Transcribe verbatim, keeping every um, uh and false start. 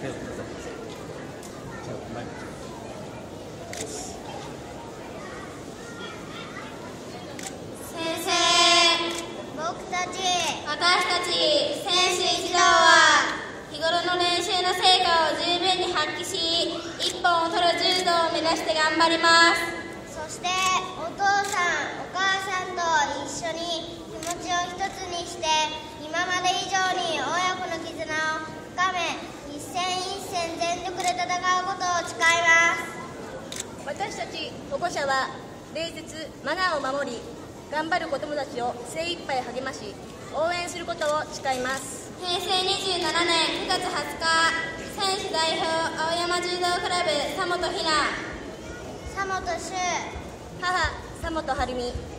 近寄ってください。じゃあ前先生、僕たち私たち選手一同は日頃の練習の成果を十分に発揮し、一本を取る柔道を目指して頑張ります。そしてお父さんお母さんと一緒に気持ちを一つにして、今まで以上に親子の絆を深め、一戦一戦全力で戦うことを誓います。 私たち保護者は礼節マナーを守り、頑張る子どもたちを精一杯励まし、応援することを誓います。 へいせいにじゅうななねんくがつはつか、選手代表青山柔道クラブ佐本ひな、佐本修、 母佐本晴美、